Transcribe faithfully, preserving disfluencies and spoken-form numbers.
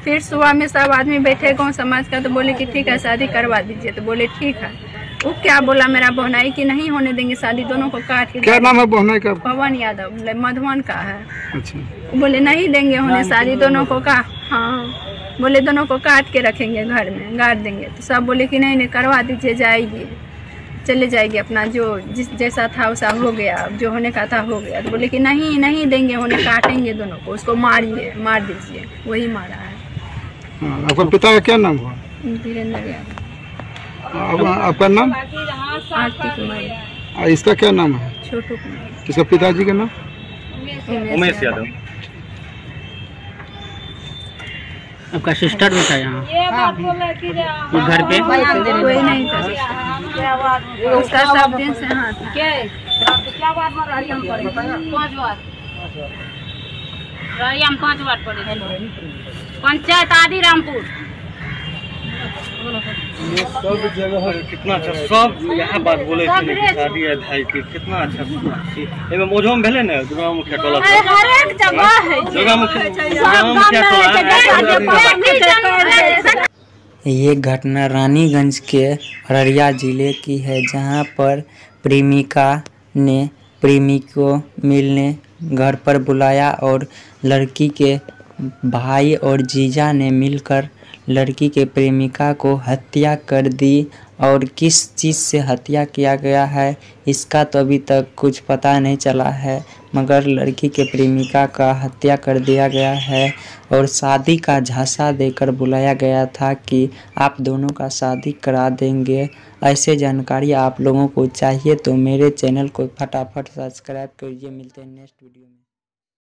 फिर सुबह में सब आदमी बैठे गाँव समाज का, तो बोले कि ठीक है शादी करवा दीजिए। तो बोले ठीक है। वो क्या बोला मेरा बहनाई कि नहीं होने देंगे शादी, दोनों को काट के। क्या नाम है बहनाई का? पवन यादव, मधुबन का है। अच्छा। बोले नहीं देंगे होने शादी, दोनों को का हाँ बोले दोनों को काट के रखेंगे घर में, गाड़ देंगे। तो सब बोले कि नहीं नहीं करवा दीजिए, जाएगी चले जाएगी, अपना जो जिस जैसा था वैसा हो गया, जो होने का था हो गया। तो बोले कि नहीं नहीं देंगे होने, काटेंगे दोनों को, उसको मारिए, मार दीजिए। वही मारा है। आपका पिता का क्या नाम हुआ? वीरेंद्र यादव। आपका नाम? आरती कुमार। इसका क्या नाम है? छोटू कुमार। इसका पिताजी का नाम? उमेश यादव। आपका सिस्टर भी था यहाँ घर पे? कोई नहीं था, उसका सब दिन से हाँ था। पाँच बार पड़े पंचायत आदि रामपुर सब जगह कितना अच्छा, सब यहाँ बात बोले शादी है भाई की, कितना अच्छा। एमे मोजो में भेले ना ग्राम मुखिया टोला, हर एक जगह है ग्राम मुखिया टोला। ये घटना रानीगंज के अररिया जिले की है, जहां पर प्रेमिका ने प्रेमी को मिलने घर पर बुलाया और लड़की के भाई और जीजा ने मिलकर लड़की के प्रेमिका को हत्या कर दी। और किस चीज़ से हत्या किया गया है इसका तो अभी तक कुछ पता नहीं चला है, मगर लड़की के प्रेमिका का हत्या कर दिया गया है और शादी का झांसा देकर बुलाया गया था कि आप दोनों का शादी करा देंगे। ऐसे जानकारी आप लोगों को चाहिए तो मेरे चैनल को फटाफट सब्सक्राइब करिए। मिलते हैं नेक्स्ट वीडियो में।